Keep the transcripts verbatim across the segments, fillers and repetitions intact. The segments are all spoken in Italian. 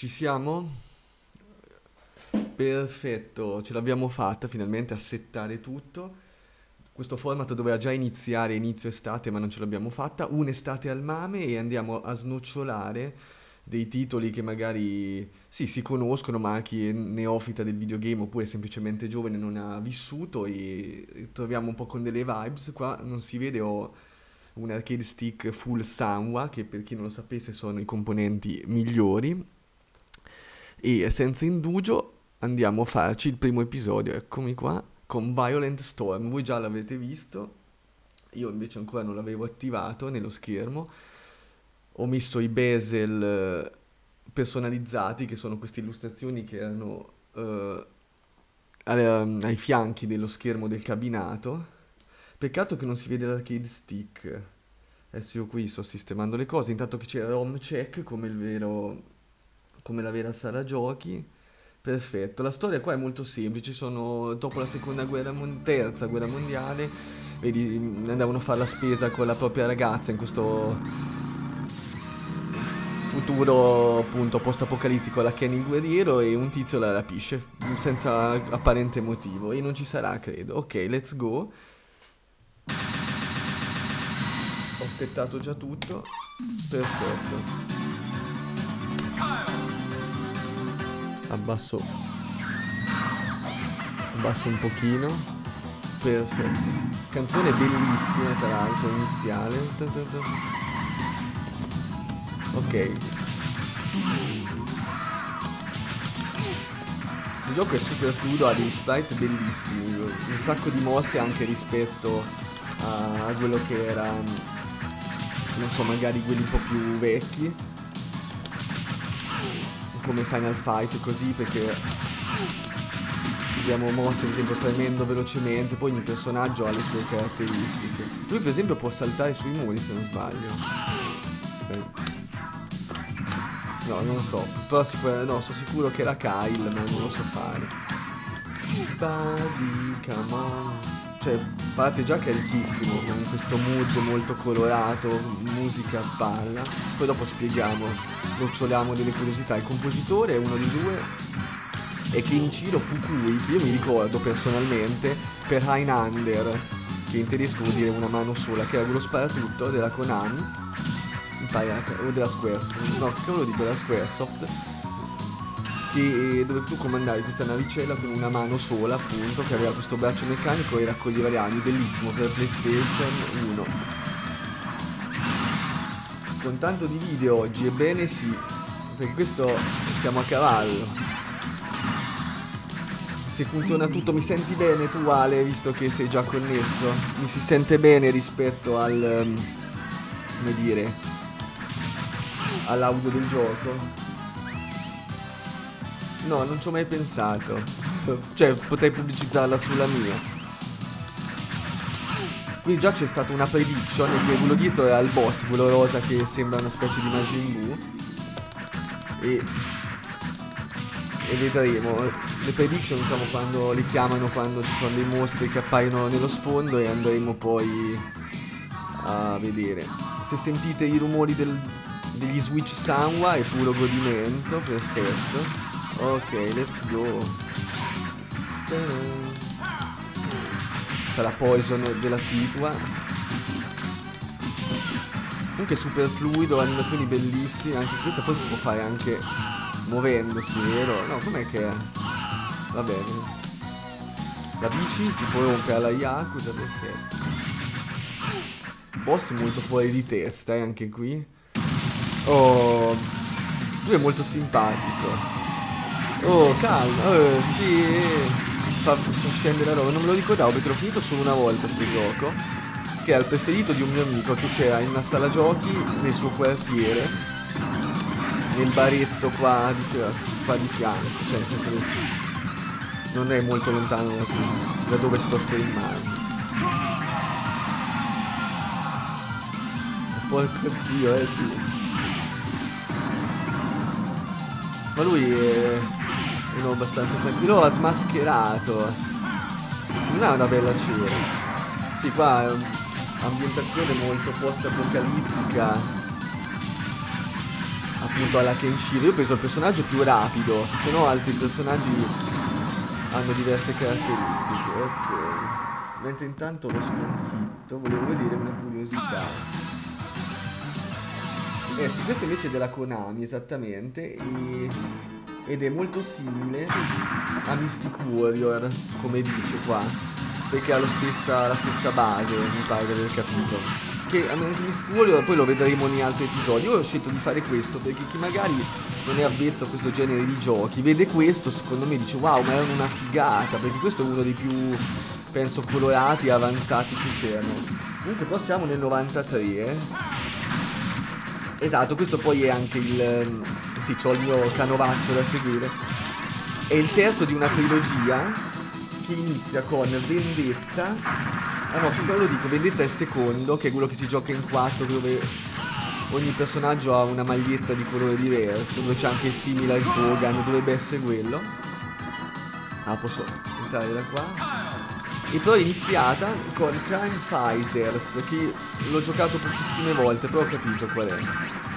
Ci siamo? Perfetto, ce l'abbiamo fatta finalmente a settare tutto. Questo format doveva già iniziare inizio estate, ma non ce l'abbiamo fatta. Un'estate al mame e andiamo a snocciolare dei titoli che magari sì, si conoscono, ma chi è neofita del videogame oppure semplicemente giovane non ha vissuto e troviamo un po' con delle vibes. Qua non si vede, ho un arcade stick full Sanwa, che per chi non lo sapesse sono i componenti migliori. E senza indugio andiamo a farci il primo episodio, eccomi qua, con Violent Storm. Voi già l'avete visto, io invece ancora non l'avevo attivato nello schermo. Ho messo i bezel eh, personalizzati, che sono queste illustrazioni che erano eh, ai ai fianchi dello schermo del cabinato. Peccato che non si vede l'arcade stick. Adesso io qui sto sistemando le cose, intanto che c'è ROM check come il vero, come la vera sala giochi. Perfetto, la storia qua è molto semplice, sono dopo la seconda guerra mondiale, terza guerra mondiale, vedi, andavano a fare la spesa con la propria ragazza in questo futuro appunto post-apocalittico alla Kenny il guerriero, e un tizio la rapisce senza apparente motivo e non ci sarà, credo. Ok, let's go. Ho settato già tutto, perfetto. Abbasso Abbasso un pochino. Perfetto. Canzone bellissima tra l'altro, iniziale. Ok. Questo gioco è super fluido, ha degli sprite bellissimi, un sacco di mosse anche rispetto a, a quello che era, non so, magari quelli un po' più vecchi, come Final Fight, così, perché abbiamo mosse ad esempio premendo velocemente, poi ogni personaggio ha le sue caratteristiche. Lui per esempio può saltare sui muri se non sbaglio. Ok. No, non lo so, però sicur- no, sono sicuro che era Kyle, ma non lo so fare. Buddy, come on. Cioè, parte già che è ricchissimo, con questo mood molto colorato, musica a palla. Poi dopo spieghiamo, snoccioliamo delle curiosità. Il compositore è uno dei due, è Kenichiro Fukui, che io mi ricordo personalmente per Highlander, che in tedesco vuol dire una mano sola, che era quello sparatutto della Konami, o della Squaresoft, no, che cavolo dico, della Squaresoft, che dove tu comandavi questa navicella con una mano sola, appunto, che aveva questo braccio meccanico e raccoglieva le ali, bellissimo, per PlayStation uno. Con tanto di video oggi, ebbene sì, perché questo siamo a cavallo. Se funziona tutto, mi senti bene tu, Ale, visto che sei già connesso? Mi si sente bene rispetto al, um, come dire, all'audio del gioco? No, non ci ho mai pensato. Cioè, potrei pubblicizzarla sulla mia. Qui già c'è stata una prediction, che quello dietro era il boss, quello rosa che sembra una specie di Majin Buu. E... e vedremo. Le prediction, diciamo, quando le chiamano, quando ci sono dei mostri che appaiono nello sfondo, e andremo poi a vedere. Se sentite i rumori del, degli Switch Sanwa è puro godimento, perfetto. Ok, let's go. Sta la poison della situa. Comunque super fluido, animazioni bellissime. Anche questa poi si può fare anche muovendosi, vero? No, com'è che è? Va bene. La bici si può rompere alla Yakuza, perfetto. Boss molto fuori di testa, eh, anche qui. Oh, lui è molto simpatico. Oh, calma, oh, sì, fa, fa scendere la roba. Non me lo ricordavo perché l'ho finito solo una volta sto gioco, che era il preferito di un mio amico che c'era in una sala giochi nel suo quartiere, nel baretto qua di, qua di fianco, cioè nel senso che non è molto lontano da, qui, da dove sto filmando. Porco Dio, eh sì. Ma lui è uno abbastanza tranquillo, ha smascherato. Non ha una bella cera. Sì, qua è un'ambientazione molto post-apocalittica, a appunto alla Kenshiro. Io ho preso il personaggio più rapido, se no altri personaggi hanno diverse caratteristiche. Ok. Mentre intanto l'ho sconfitto, volevo vedere una curiosità. Eh sì, questo invece è della Konami, esattamente, e- ed è molto simile a Mystic Warrior, come dice qua, perché ha lo stessa, la stessa base, mi pare di aver capito. Che a Mystic Warrior poi lo vedremo in altri episodi. Io ho scelto di fare questo perché chi magari non è avvezzo a questo genere di giochi, vede questo, secondo me dice wow, ma è una figata, perché questo è uno dei più, penso, colorati e avanzati che c'erano. Comunque qua siamo nel novantatré, eh. Esatto, questo poi è anche il... ehm, sì, c'ho il mio canovaccio da seguire. È il terzo di una trilogia che inizia con Vendetta. Ah no, prima lo dico, Vendetta è il secondo, che è quello che si gioca in quattro, dove ogni personaggio ha una maglietta di colore diverso, dove c'è anche il simile al Kogan, dovrebbe essere quello. Ah, posso entrare da qua? E poi è iniziata con Crime Fighters, che l'ho giocato pochissime volte, però ho capito qual è.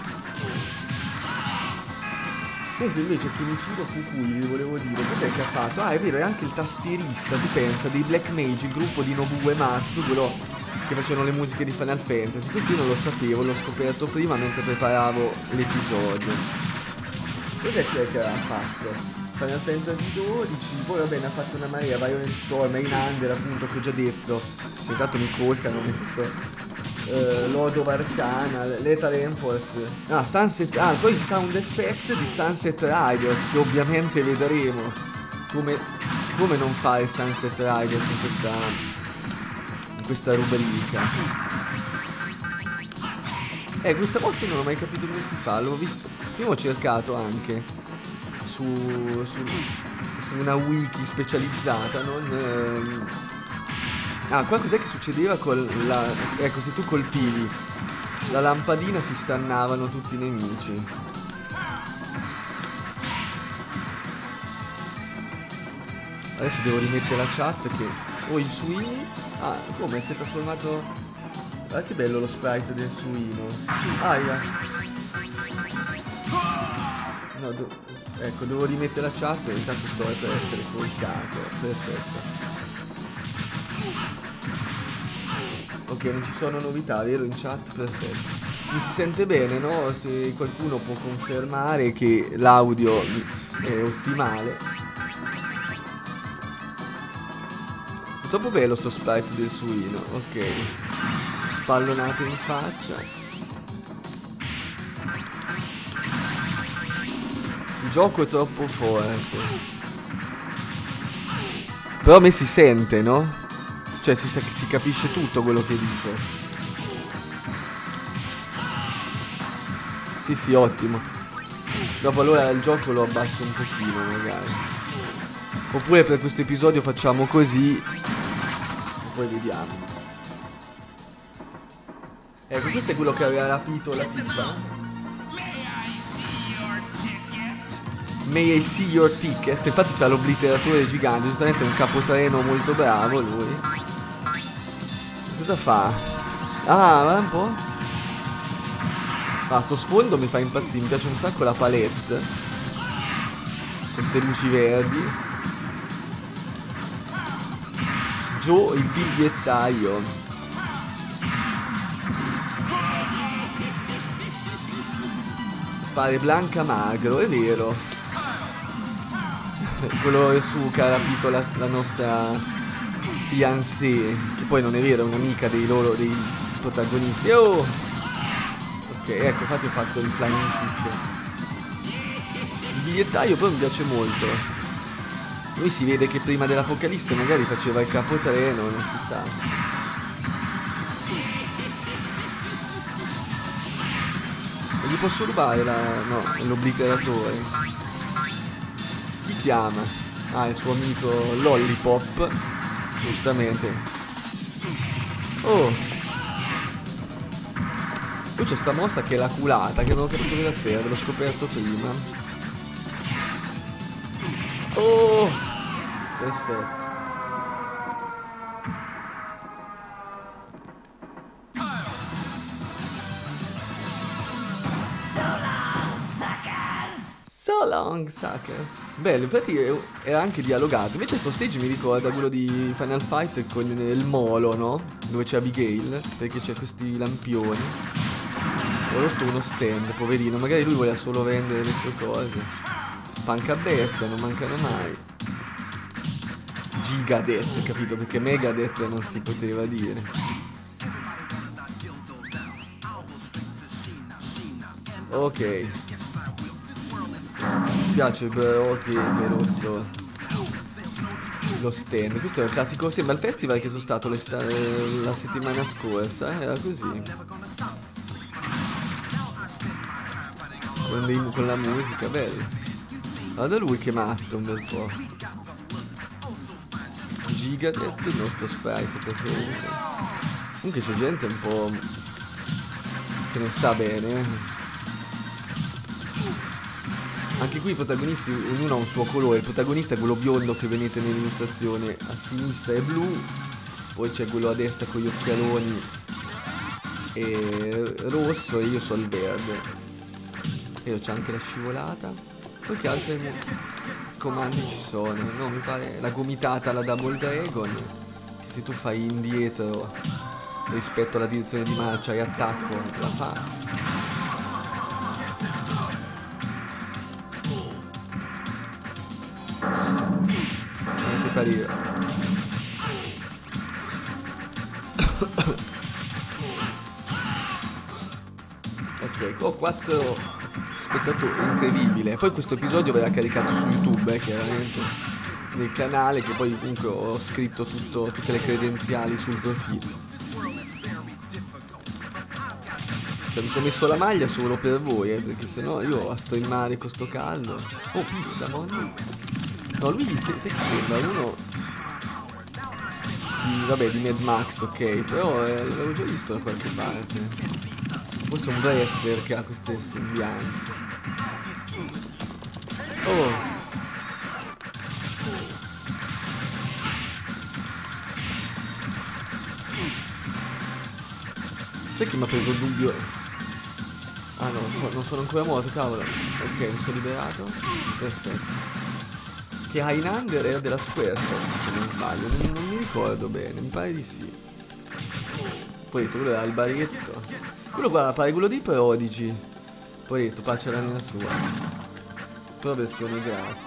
Comunque invece Kenichiro Fukui, vi volevo dire, cos'è che ha fatto? Ah, è vero, è anche il tastierista, tu pensa, dei Black Mage, il gruppo di Nobuo Uematsu, quello che facevano le musiche di Final Fantasy. Questo io non lo sapevo, l'ho scoperto prima mentre preparavo l'episodio. Cos'è che ha fatto? Final Fantasy dodici, poi vabbè ne ha fatto una marea, Violent Storm, Rain Under appunto che ho già detto, se intanto mi colcano metto uh, Lord of Arcana, Lethal Enforce, ah Sunset, ah poi il sound effect di Sunset Riders che ovviamente vedremo, come, come non fare Sunset Riders in questa, in questa rubrica. Eh, questa mossa non ho mai capito come si fa, l'ho visto, prima ho cercato anche Su, su, su una wiki specializzata, non... Ehm... Ah, qua cos'è che succedeva con la... Ecco, se tu colpivi la lampadina si stannavano tutti i nemici. Adesso devo rimettere la chat che... Oh, il suino... Ah, come? Si è trasformato... Guarda che bello lo sprite del suino. Aia. No, do... Ecco, devo rimettere la chat e intanto sto per essere colcato. Perfetto. Ok, non ci sono novità, vero in chat? Perfetto. Mi si sente bene, no? Se qualcuno può confermare che l'audio è ottimale. È troppo bello sto sprite del suino. Ok. Spallonate in faccia. Il gioco è troppo forte. Però a me si sente, no? Cioè si, si capisce tutto quello che dico. Sì sì, ottimo. Dopo allora il gioco lo abbasso un pochino magari. Oppure per questo episodio facciamo così e poi vediamo. Ecco, questo è quello che aveva rapito la tipa. May I see your ticket? Infatti c'ha l'obliteratore gigante, giustamente è un capotreno molto bravo lui. Cosa fa? Ah, guarda un po'. Ah, sto sfondo mi fa impazzire, mi piace un sacco la palette. Queste luci verdi. Joe il bigliettaio. Fare Blanca magro, è vero. Quello su che ha rapito la, la nostra fiancée, che poi non è vero, è un'amica dei loro, dei protagonisti. Oh! Ok, ecco, infatti ho fatto il flying kick. Il bigliettaio però mi piace molto. Lui si vede che prima dell'Apocalisse magari faceva il capotreno, non si sa. E gli posso rubare la... no, l'obliteratore. Chi chiama? Ah, il suo amico Lollipop. Giustamente. Oh. Poi c'è sta mossa che è la culata, che non ho capito cosa sia, l'ho scoperto prima. Oh. Perfetto. So long, suckers. Bello, infatti era anche dialogato. Invece sto stage mi ricorda quello di Final Fight con il molo, no? Dove c'è Abigail, perché c'è questi lampioni. Ho rotto uno stand, poverino. Magari lui voleva solo vendere le sue cose. Panca bestia, non mancano mai. Gigadet, capito? Perché Megadeth non si poteva dire. Ok. Mi spiace però che ti hai rotto lo stand. Questo è il classico, sembra il festival che sono stato la settimana scorsa, eh? Era così. Con, dei, con la musica, bello. Guarda lui che matto un bel po'. Gigadet, il nostro sprite preferito. Comunque c'è gente un po' che non sta bene, eh? Anche qui i protagonisti, ognuno ha un suo colore. Il protagonista è quello biondo che vedete nell'illustrazione, a sinistra è blu, poi c'è quello a destra con gli occhialoni e rosso, e io sono il verde. E c'è anche la scivolata. Poi che altri comandi ci sono? No, mi pare la gomitata alla Double Dragon, che se tu fai indietro rispetto alla direzione di marcia e attacco la fa. Ok, ho quattro spettatori, incredibile. Poi questo episodio verrà caricato su YouTube, eh, chiaramente nel canale, che poi comunque ho scritto tutto, tutte le credenziali sul profilo. Cioè mi sono messo la maglia solo per voi, eh, perché sennò io a streamare con sto caldo. Oh pizza, mon. No, lui sai chi sembra? Uno di, vabbè, di Mad Max, ok, però eh, l'avevo già visto da qualche parte. Forse un wrestler che ha queste sembianze. Oh. Sai che mi ha preso il dubbio? Ah no, non, so, non sono ancora morto, cavolo. Ok, mi sono liberato. Perfetto. Che Highlander era della Square, se non sbaglio, non, non mi ricordo bene, mi pare di sì. Poi quello era il baretto. Quello guarda, pare quello dei Prodigy. Poi detto, pace l'anima sua. Però versione grassa.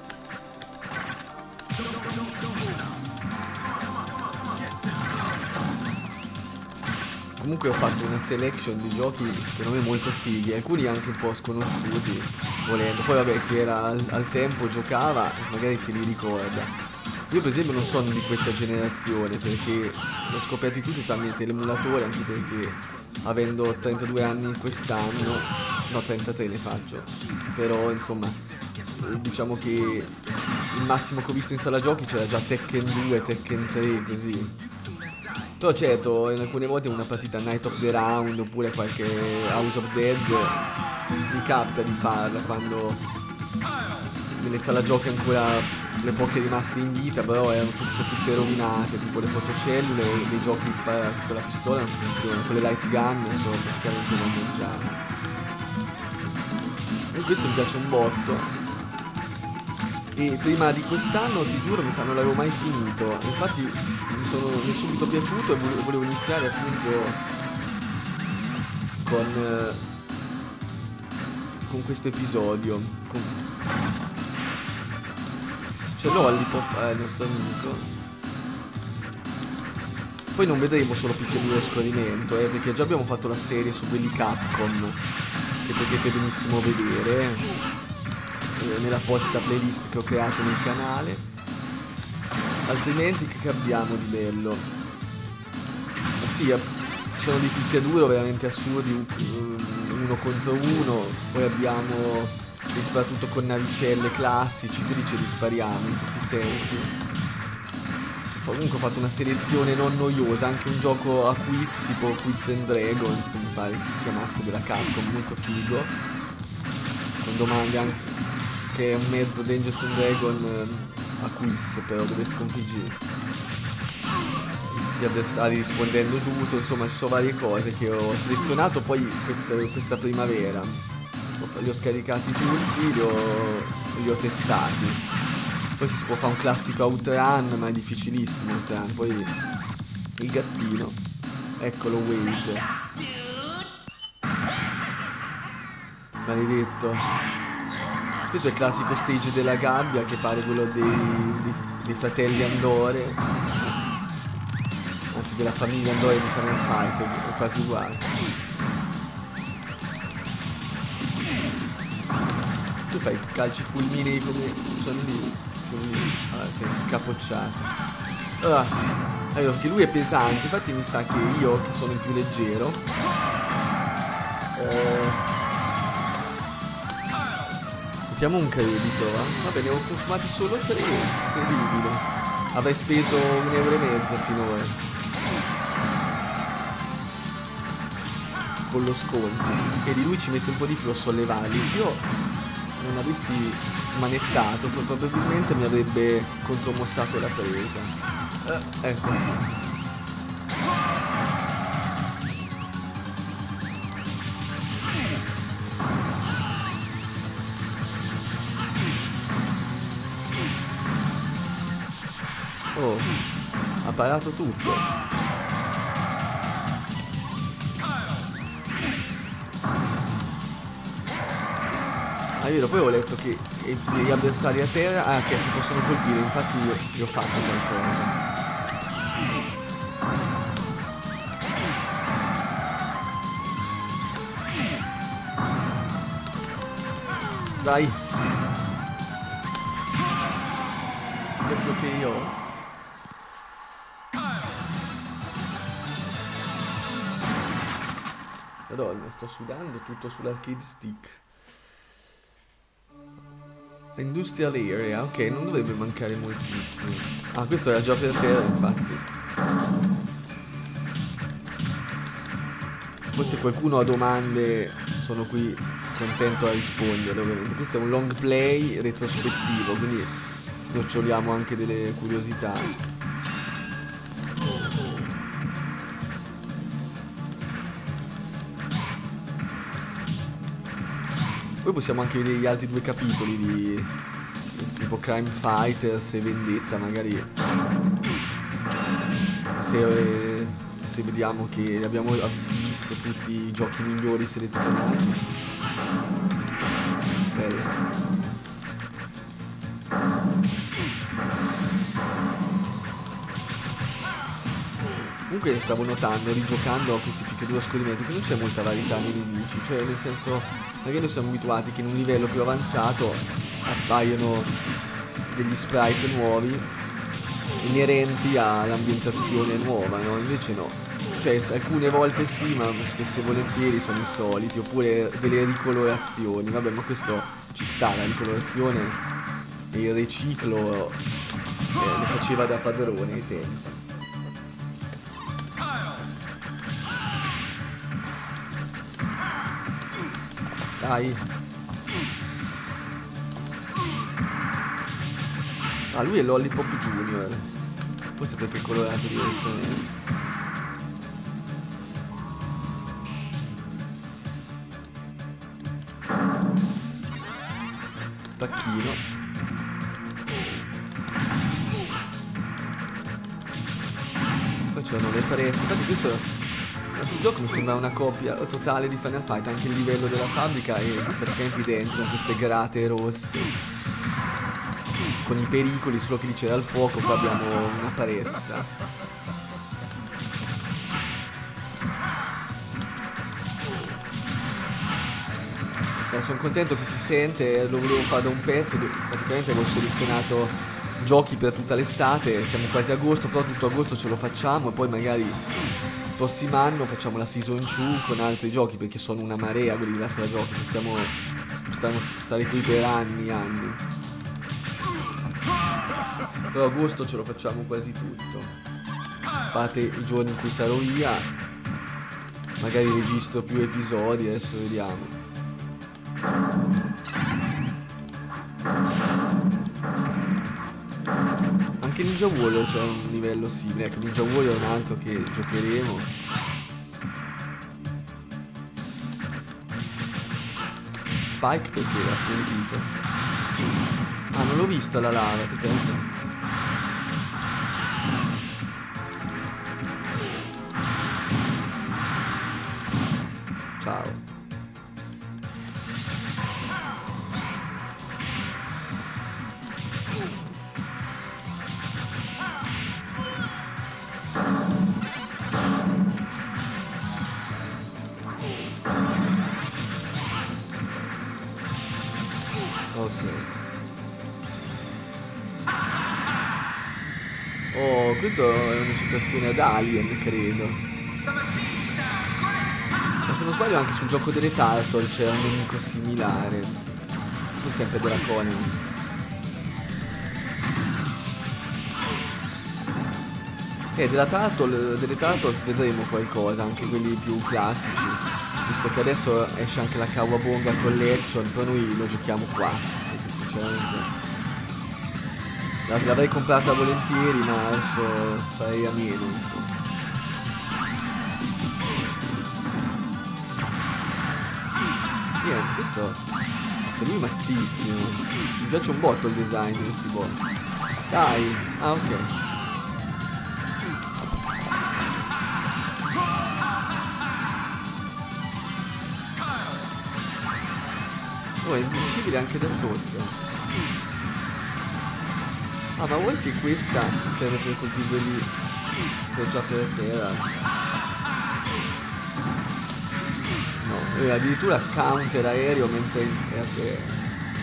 Comunque ho fatto una selection di giochi secondo me molto fighi, alcuni anche un po' sconosciuti, volendo. Poi vabbè, chi era al, al tempo giocava, magari se li ricorda. Io per esempio non sono di questa generazione, perché l'ho scoperti tutti tramite l'emulatore, anche perché avendo trentadue anni quest'anno, no trentatré ne faccio, però insomma diciamo che il massimo che ho visto in sala giochi c'era già Tekken due, Tekken tre, così. Però certo, in alcune volte una partita Night of the Round oppure qualche House of Dead mi capita di farla quando nelle sala giochi ancora le poche rimaste in vita, però erano tutte rovinate, tipo le fotocellule e dei giochi di sparare con la pistola non funzionano, con le light gun sono praticamente non mangiare. E questo mi piace un botto. E prima di quest'anno, ti giuro, mi sa non l'avevo mai finito. Infatti mi, sono, mi è subito piaciuto e volevo, volevo iniziare appunto con, eh, con questo episodio. Con... C'è Lollipop, eh, il nostro amico. Poi non vedremo solo picchiaduro e scorrimento, eh, perché già abbiamo fatto la serie su quelli Capcom, che potete benissimo vedere nell'apposita playlist che ho creato nel canale. Altrimenti che abbiamo di bello? Sì, ci sono dei picchiaduro veramente assurdi, uno contro uno. Poi abbiamo dei sparatutto con navicelle classici, quindi ce li spariamo in tutti i sensi. Comunque ho fatto una selezione non noiosa, anche un gioco a quiz tipo Quiz and Dragons, mi pare che si chiamasse, della Capcom, molto figo, con domande anche, che è un mezzo Dungeons and Dragons a quiz, però dove sconfiggi gli avversari rispondendo giusto. Insomma, ci sono varie cose che ho selezionato poi questa, questa primavera. li ho scaricati tutti, li ho, li ho testati. Poi si può fare un classico outrun, ma è difficilissimo outrun. Poi il gattino, eccolo Wade, maledetto. Questo è il classico stage della gabbia, che pare quello dei, dei, dei fratelli Andore, anzi della famiglia Andore di Final Fight, è quasi uguale. Tu fai calci fulminei come sono lì, lì. Allora, sei capocciato. Allora, allora, che lui è pesante, infatti mi sa che io, che sono il più leggero, eh, mettiamo un credito, eh? Va bene, ho consumati solo tre, incredibile. Avrei speso un euro e mezzo finora con lo sconto. E di lui ci mette un po' di più a sollevarli. Se io non avessi smanettato, probabilmente mi avrebbe contromossato la presa. Eh, ecco. Oh, ha parato tutto. Ah, io poi ho letto che gli avversari a terra, ah, che si possono colpire, infatti io, io ho fatto qualcosa. Dai. Proprio che io... Madonna, sto sudando tutto sull'arcade stick. Industrial Area, ok, non dovrebbe mancare moltissimo. Ah, questo era già per terra, infatti. Poi se qualcuno ha domande, sono qui contento a rispondere, ovviamente. Questo è un long play retrospettivo, quindi snoccioliamo anche delle curiosità. Poi possiamo anche vedere gli altri due capitoli di tipo Crime Fighters e Vendetta, magari se, se vediamo che abbiamo visto tutti i giochi migliori selezionati. Bello. Comunque stavo notando, rigiocando a questi picchiaduro scorrimento, che non c'è molta varietà nei nemici, cioè nel senso, magari noi siamo abituati che in un livello più avanzato appaiono degli sprite nuovi inerenti all'ambientazione nuova, no? Invece no, cioè alcune volte sì, ma spesso e volentieri sono i soliti, oppure delle ricolorazioni. Vabbè, ma questo ci sta, la ricolorazione e il riciclo eh, le faceva da padrone ai tempi. Dai. Ah, lui è Lollipop Junior. Forse perché è colorato diversamente. Tacchino. Poi c'erano le presse. Infatti questo... Questo gioco mi sembra una copia totale di Final Fight, anche il livello della fabbrica è praticamente identico, con queste grate rosse, con i pericoli, solo che lì c'era il fuoco, qua abbiamo una pressa. Eh, sono contento che si sente, lo volevo fare da un pezzo, praticamente avevo selezionato giochi per tutta l'estate, siamo quasi a agosto, però tutto agosto ce lo facciamo e poi magari... Il prossimo anno facciamo la season due con altri giochi, perché sono una marea quelli di la sera giochi, possiamo stare, stare qui per anni e anni. Però agosto ce lo facciamo quasi tutto, a parte i giorni in cui sarò via, magari registro più episodi, adesso vediamo. Anche Ninja Warrior c'è un livello simile, ecco, Ninja Warrior è un altro che giocheremo. Spike perché ha appuntito. Ah, non l'ho vista la lava, ti pensi? Ciao. Ok. Oh, questo è una citazione ad Alien, credo. Ma se non sbaglio anche sul gioco delle Turtle c'è un nemico similare. Questo è sempre della Conan. E della Turtle, delle Turtles vedremo qualcosa, anche quelli più classici. Visto che adesso esce anche la Cowabunga Collection, però noi lo giochiamo qua. Perché sinceramente l'avrei comprata volentieri, ma adesso farei a meno, insomma. Niente, questo per lui è mattissimo. Mi piace un botto il design di questi boss. Dai, ah ok. Oh, è invincibile anche da sotto. Ah, ma vuoi che questa serve per colpire quelli che già per terra? No, e addirittura counter aereo mentre è a terra.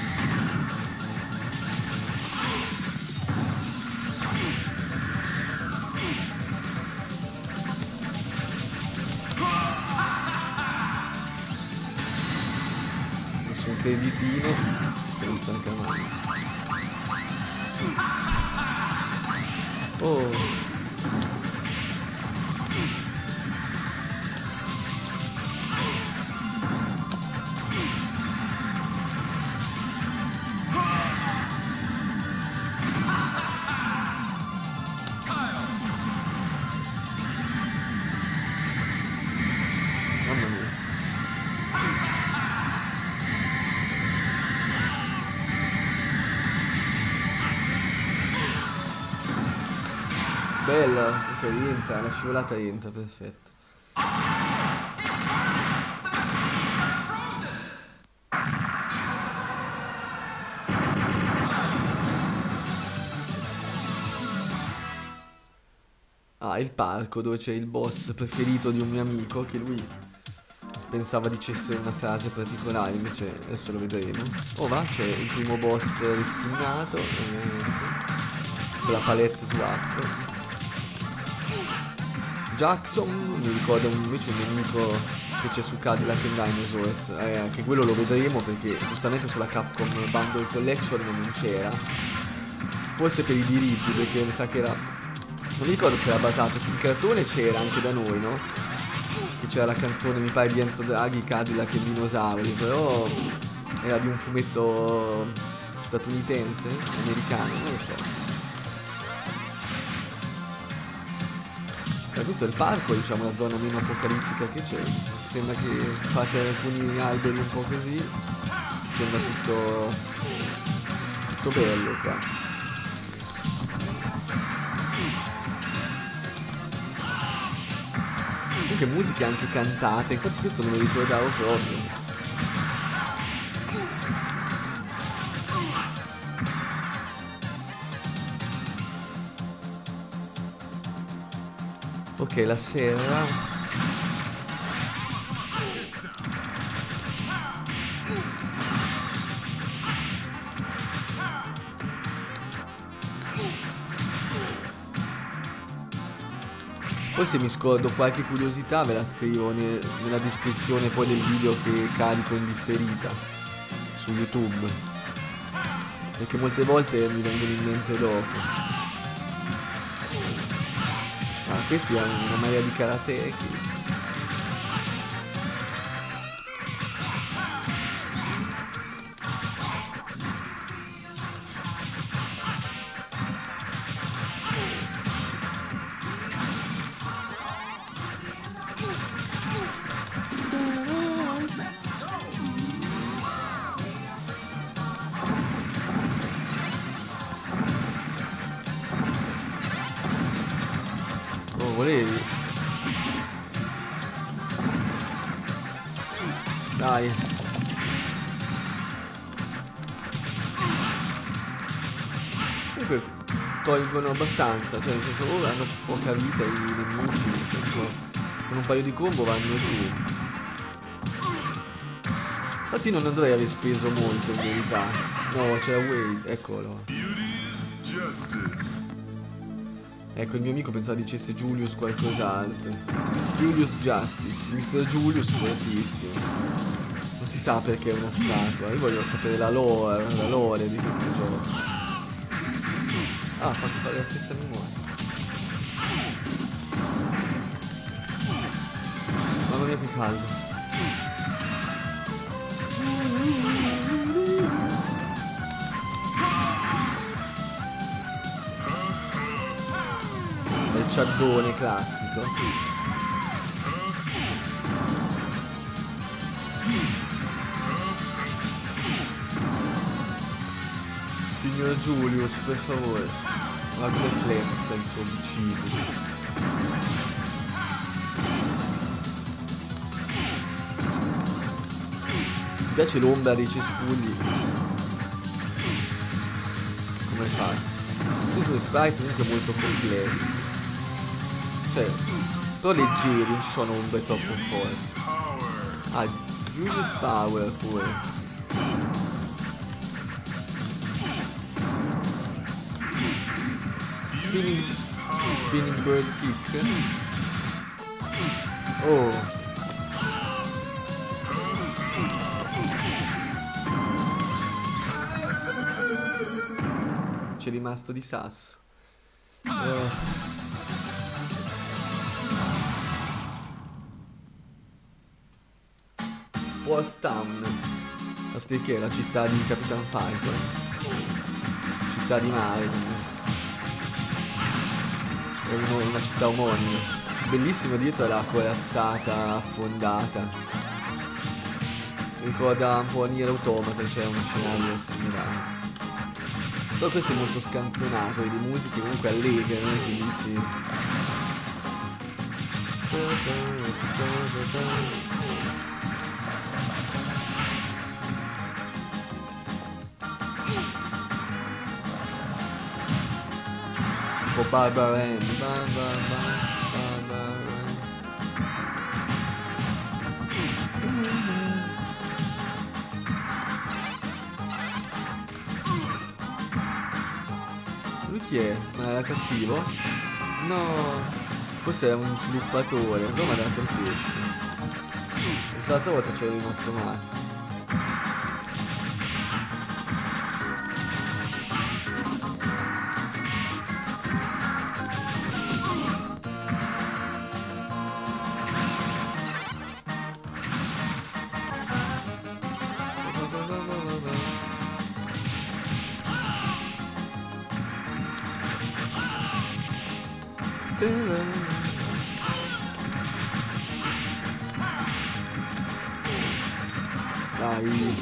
Messo un creditino che non sta chiamando. Oh. Mamma mia. Bella, ok, rientra, la scivolata rientra, perfetto. Ah, il parco dove c'è il boss preferito di un mio amico, che lui pensava dicesse una frase particolare, invece adesso lo vedremo. Oh va, c'è il primo boss rispinnato, con la palette swap. Jackson, mi ricorda invece un nemico che c'è su Cadillac and Dinosaurs, eh, anche quello lo vedremo perché giustamente sulla Capcom Bundle Collection non c'era, forse per i diritti, perché mi sa che era, non mi ricordo se era basato sul cartone, c'era anche da noi, no? Che c'era la canzone, mi pare, di Enzo Draghi, Cadillac e dinosauri, però era di un fumetto statunitense, americano, non lo so. Questo è il parco, diciamo, la zona meno apocalittica che c'è. Sembra che fate alcuni alberi un po' così, sembra tutto tutto bello qua. Comunque musiche anche cantate, infatti questo me lo ricordavo proprio. Ok, la serra. Poi se mi scordo qualche curiosità ve la scrivo ne nella descrizione poi del video che carico in differita su YouTube, perché molte volte mi vengono in mente dopo. Questi hanno una maglia di karate. volevi? Dai. Comunque tolgono abbastanza, cioè nel senso ora hanno poca vita i nemici, nel senso con un paio di combo vanno giù. Infatti non dovrei aver speso molto in verità. No, c'era Wade, eccolo. Ecco, il mio amico pensava dicesse Julius qualcos'altro. Julius Justice, mister Julius fortissimo. Non si sa perché è una statua. Io voglio sapere la lore, la lore di questo gioco. Ah, ha fatto fare la stessa memoria. Mamma mia che caldo. Il ciaddone classico. Signor Julius, per favore. Ma come flessa il suo cibo. Mi piace l'ombra dei cespugli. Come fa? Questo sprite comunque molto complesso. Cioè, però leggeri, non ci sono ombre troppo forti. Ah, Julius Power pure. Spinning, spinning bird kick. Oh. C'è rimasto di sasso. Eh. Port Town, la che è la città di Capitan Falcon, città di mare, è uno, una città omonima, bellissimo dietro la corazzata affondata, ricorda un po' Nier Automata, c'è uno scenario similare, però questo è molto scanzonato, e di musiche comunque allegre, non è che dici... Un po' Barbara Ann, Barbara, Barbara. Lui chi è? Ma era cattivo? No, forse era un sviluppatore, non mi ha dato il pesce. L'altra volta c'era rimasto male. Dai.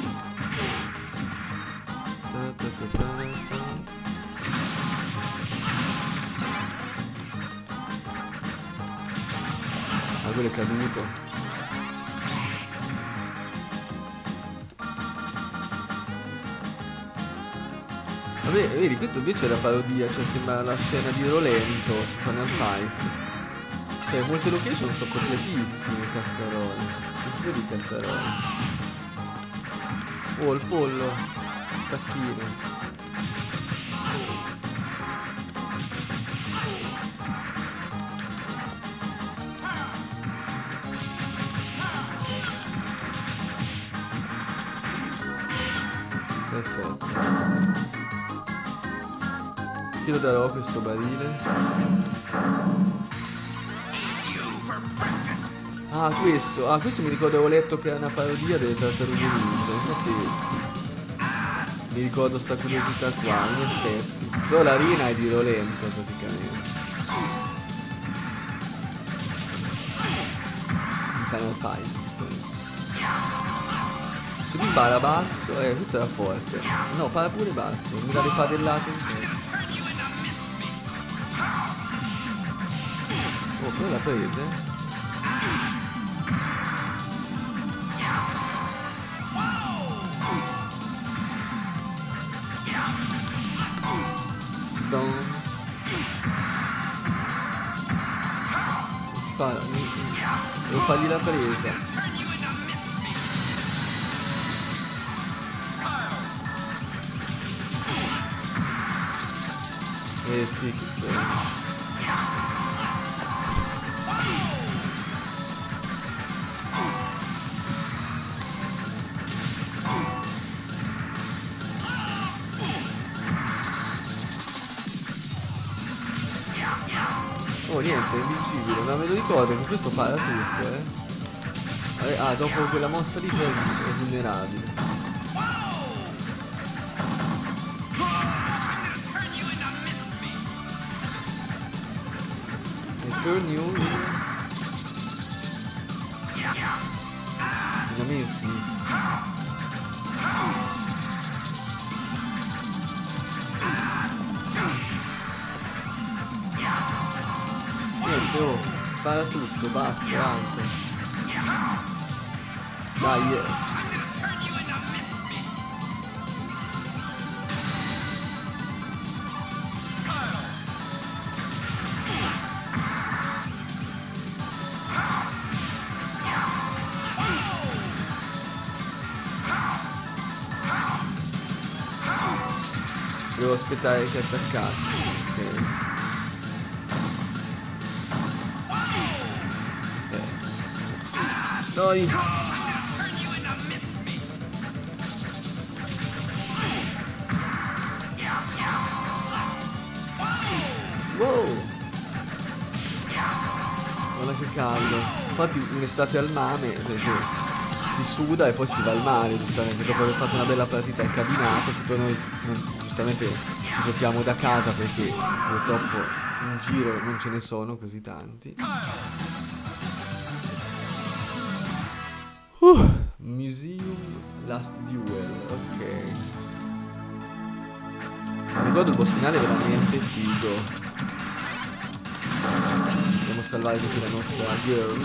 Ah, quello è caduto. Vabbè, vedi, questo invece è la parodia, cioè sembra la scena di Rolento su Final Fight. Cioè, molte location sono completissime, cazzarole. Non si vede di cazzarole. Oh, il pollo. Tacchino. Perfetto. Chi lo darò questo barile? Ah, questo. Ah, questo mi ricordo, avevo letto che è una parodia delle tartarughe ninja. Infatti mi ricordo sta curiosità qua, in effetti. Però l'arena è di Rolento praticamente. In Final Fight. Se mi para basso, eh, questo era forte. No, para pure basso, mi dà le padellate insieme. Oh, quella l'ha presa? Spara, devo fargli la presa. Eh sì, che sei. Oh niente, è invincibile, ma me lo ricordo che questo para tutto, eh. eh ah, dopo quella mossa lì poi è vulnerabile. E turn you in... in a miss me. Niente, oh, spara tutto, basta, anche. Dai, eh. Devo aspettare che attaccasse. Ok. Dai! Wow! Guarda che caldo. Infatti un'estate al mame perché si suda e poi si va al mare, giustamente, dopo aver fatto una bella partita in cabinato, che poi noi non, giustamente ci giochiamo da casa perché purtroppo in giro non ce ne sono così tanti. Uh, Museum Last Duel, ok. Mi ricordo il boss finale veramente figo. Dobbiamo salvare così la nostra girl.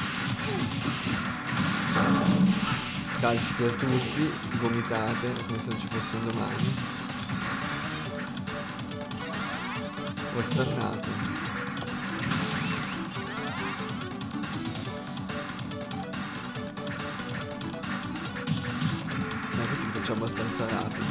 Calci per tutti, gomitate, come se non ci fosse un domani. Oh, è stannato. Facciamo abbastanza rapido.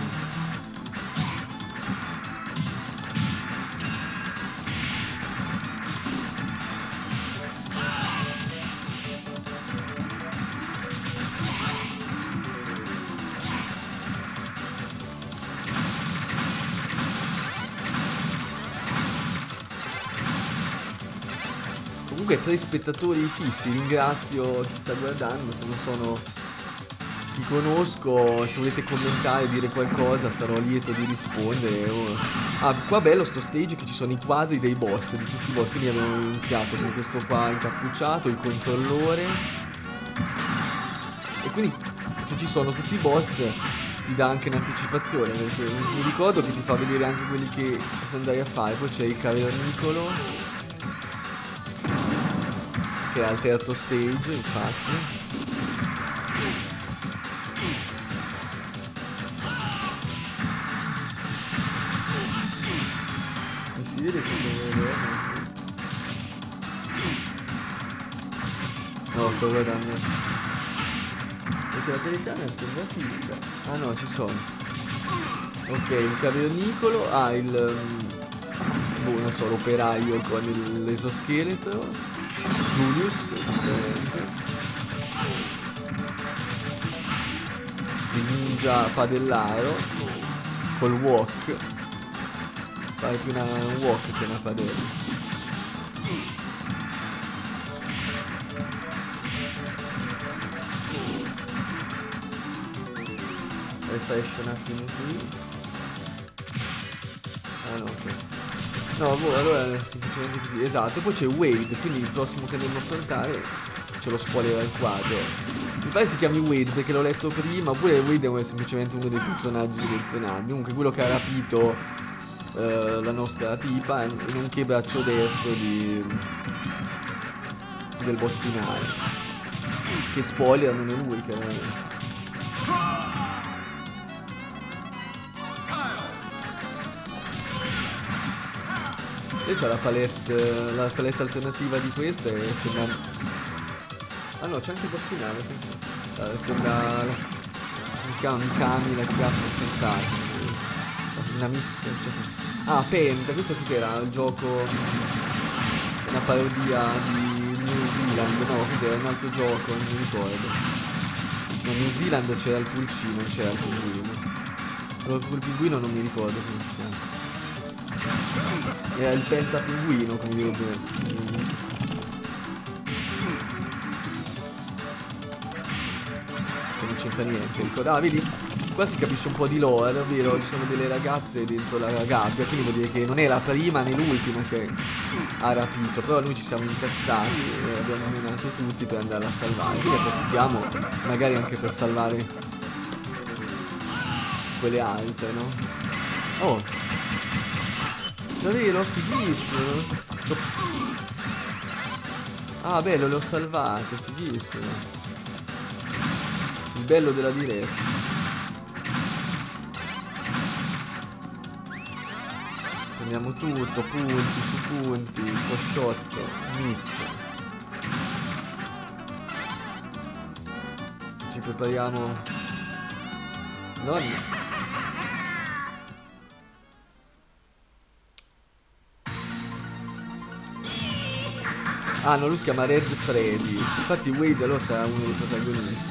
Comunque tre spettatori fissi, ringrazio chi sta guardando, se non sono... vi conosco, se volete commentare, dire qualcosa, sarò lieto di rispondere. Oh. Ah, qua bello sto stage che ci sono i quadri dei boss, di tutti i boss, quindi abbiamo iniziato con questo qua incappucciato, il controllore. E quindi se ci sono tutti i boss ti dà anche un'anticipazione, perché mi ricordo che ti fa vedere anche quelli che andrai a fare. Poi c'è il cavernicolo, che è al terzo stage, infatti. Vede che dove è. No, sto guardando. Perché la telecamera sembra fissa. Ah no, ci sono. Ok, il cavernicolo. Ah, il... boh, non so, l'operaio con l'esoscheletro. Julius, giustamente. Il ninja padellaro. Col wok. Fare più una, un walk che una padella. Refresh un attimo qui. Ah no, ok. No, boh, allora è semplicemente così. Esatto, poi c'è Wade, quindi il prossimo che andremo a affrontare ce lo spoilerà il quadro. Mi pare si chiami Wade perché l'ho letto prima, oppure Wade è semplicemente uno dei personaggi selezionati. Comunque quello che ha rapito Uh, la nostra tipa, nonché braccio destro di, parti del boss finale, che spoiler non è lui chiaramente. E c'è la palette, la palette alternativa di questa e sembra... Ah no, c'è anche il boss finale. Uh, sembra... si chiama Mikami, la chiappa fantastica. Una mischia, cioè... Ah, Penta, questo cos'era? Il gioco... una parodia di New Zealand, no, cos'era? Un altro gioco, non mi ricordo. No, New Zealand c'era il pulcino, non c'era il pinguino. Però quel pinguino non mi ricordo come si chiama. Era il pentapinguino, come direbbe. Non c'entra niente. Ricorda, ah, vedi? Qua si capisce un po' di lore, ovvero ci sono delle ragazze dentro la gabbia, quindi vuol dire che non è la prima né l'ultima che ha rapito, però noi ci siamo incazzati e abbiamo menato tutti per andarla a salvare. Quindi approfittiamo magari anche per salvare quelle altre, no? Oh! Davvero? Fighissimo! Ah, bello, le ho salvate, fighissimo! Il bello della diretta. Prendiamo tutto, punti su punti, cosciotto, mizzo. Ci prepariamo. Nonna. Ah, no, lui si chiama Red Freddy. Infatti Wade allora sarà uno dei protagonisti.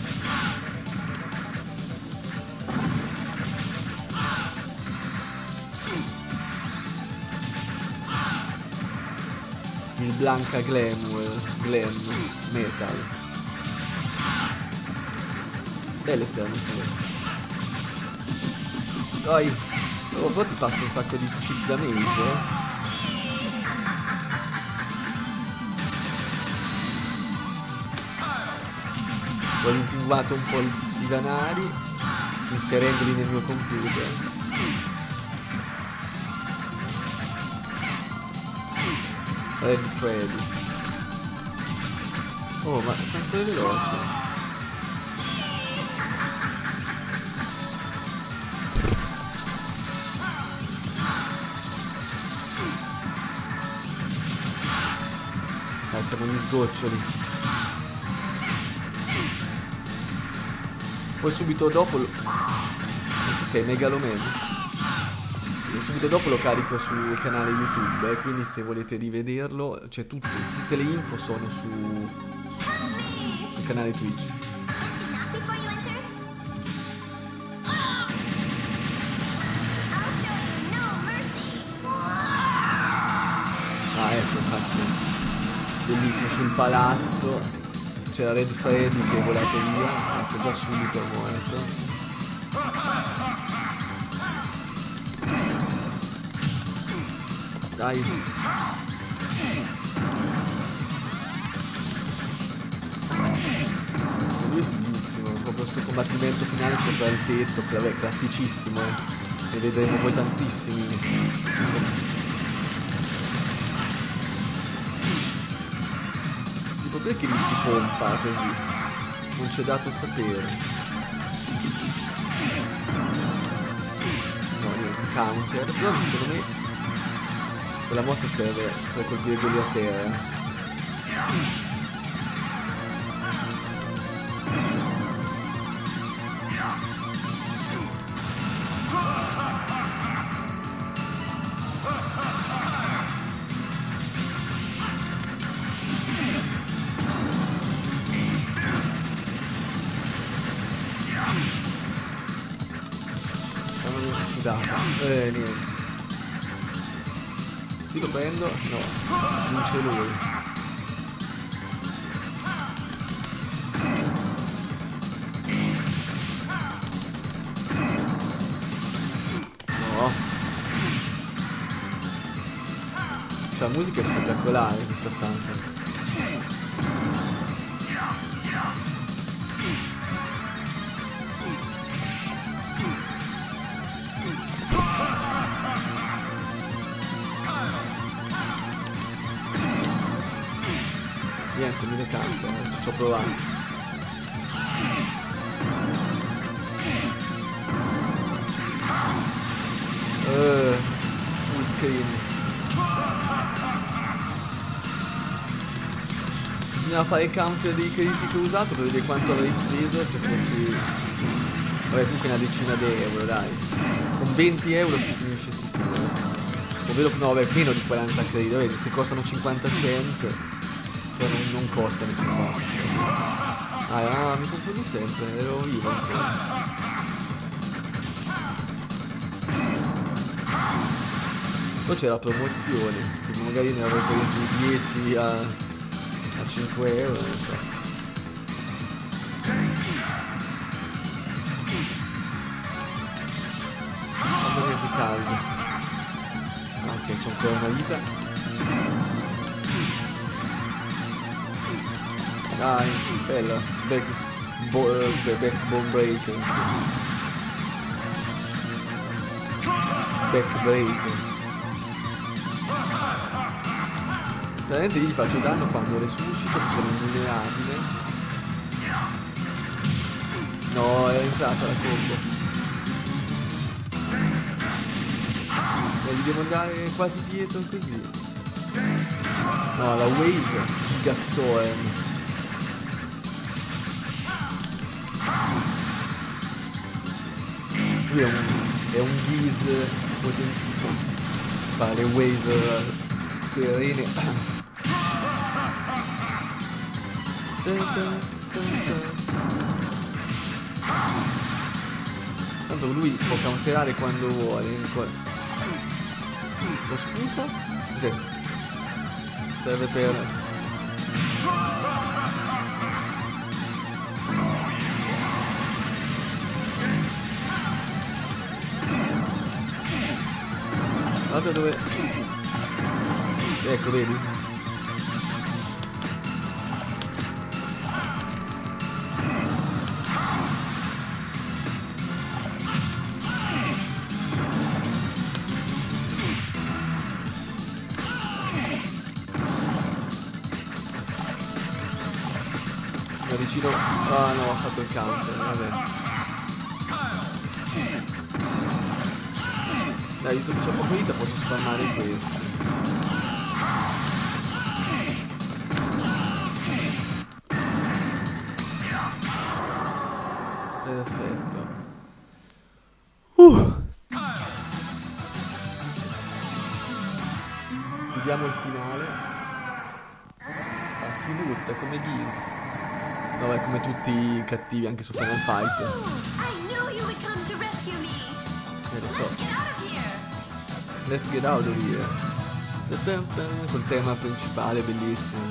Il Blanca Glamour, Glam, Metal. Belle esterno. Dai. Oh, poi ti passa un sacco di chip damage, eh. Ho rimpinguato un po' i danari inserendoli nel mio computer. Red Freddy. Oh, ma quanto è veloce. Dai, siamo gli sgoccioli. Poi subito dopo lo... Che sei, Megaloman? Subito dopo lo carico sul canale YouTube, eh, quindi se volete rivederlo, cioè tutte, tutte le info sono su... sul canale Twitch. Ah, ecco, infatti. Bellissimo, sul palazzo. C'era Red Freddy che è volato via, ecco, già subito è morto. Dai. Lui è fighissimo, proprio questo combattimento finale sopra il tetto, che vabbè, classicissimo, eh. E vedremo poi tantissimi. Perché mi si pompa così? Non c'è dato sapere. No, niente, un counter. Però secondo me quella mossa serve per colpire quelli a terra. Eh, niente. Sì, lo prendo? No, vince lui. No. Cioè, la musica è spettacolare questa santa. Niente, mi decanta, eh, ci ho provato. Uh, full screen. Bisognava fare il counter dei crediti che ho usato per vedere quanto avrei speso se fossi... Vabbè, comunque una decina di euro, dai. Con venti euro si finisce sicuro. Ovvero, no, vabbè, meno di quaranta crediti, vedi, se costano cinquanta cent, poi non, non costano cinquanta cent. Ah, ah, mi confondo sempre, ero vivo ancora. Poi c'è la promozione, tipo magari ne avrei presi dieci a, a cinque euro, non so. Mamma mia che caldo. Ah, ok, c'ho ancora una vita. Dai, bella. Back, bo, cos'è? Backbone breaker. Back breaker. Veramente io gli faccio danno quando resuscito, che sono invulnerabile. No, è entrata la combo. E gli devo andare quasi dietro così. No, la wave Gigastorm. Lui è un, è un Geese potentissimo. Fa le wave serene. Tanto lui può counterare quando vuole. Lo sputo? Sì. Serve per... Guarda dove... Ecco, vedi? Da vicino... Ah no, ho fatto il counter, vabbè. Dai, visto che c'ho poco vita posso spammare questo. Perfetto. Uh. Vediamo il finale. Ah, si butta come Geese. Vabbè, come tutti i cattivi anche su Final Fight. Eh, lo so. Let's get out of here. Col tema principale bellissimo.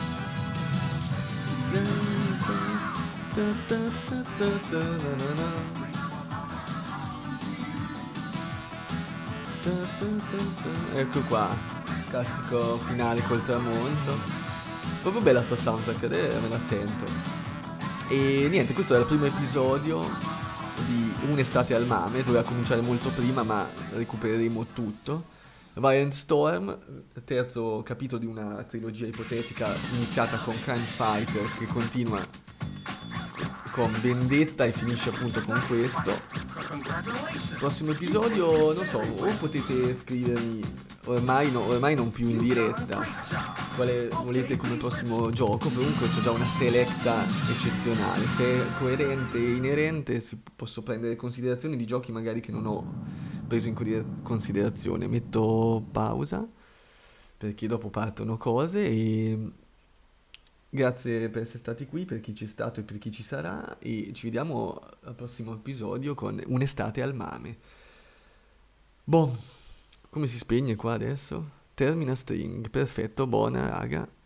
Ecco qua, classico finale col tramonto. Proprio bella sta soundtrack, eh, me la sento. E niente, questo è il primo episodio di Un'estate al mame, doveva cominciare molto prima ma recupereremo tutto. Violent Storm, terzo capitolo di una trilogia ipotetica iniziata con Crime Fighter che continua con Vendetta e finisce appunto con questo. Prossimo episodio, non so, o potete scrivermi, ormai, no, ormai non più in diretta, quale volete come prossimo gioco. Comunque c'è già una selecta eccezionale. Se è coerente e inerente si posso prendere considerazioni di giochi magari che non ho preso in considerazione. Metto pausa perché dopo partono cose. E grazie per essere stati qui, per chi c'è stato e per chi ci sarà, e ci vediamo al prossimo episodio con Un'estate al mame. Boh, come si spegne qua adesso? Termina string, perfetto, buona raga.